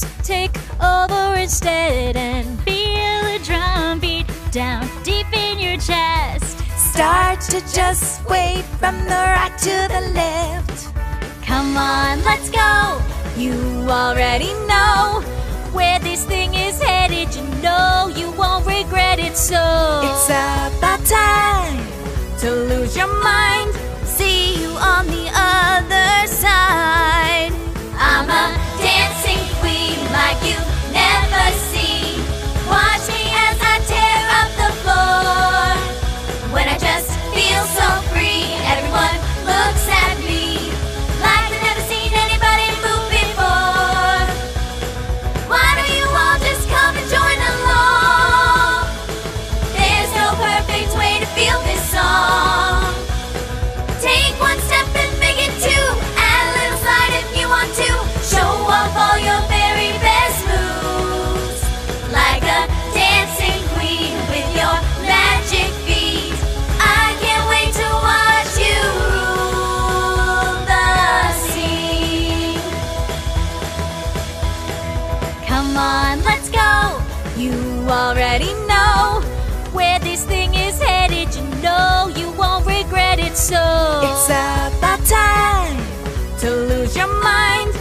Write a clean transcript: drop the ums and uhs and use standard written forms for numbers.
take over instead and feel the drum beat down deep in your chest. Start to just sway from the right to the left. Come on, let's go. You already know where this thing is headed. You know you won't regret it, so it's about time to lose your mind. See you on the other side. I'm a dancing queen like you've never seen. Watch me as I tear up the floor. When I just feel so free, everyone looks at me like they've never seen anybody move before. Why don't you all just come and join along? There's no perfect way to feel this song. Take one step and make it two. Add a little slide if you want to. Show off all your very best moves. Like a dancing queen with your magic feet. I can't wait to watch you rule the scene. Come on, let's go. You already know where this thing is headed. You know you won't regret it, so it's about time to lose your mind.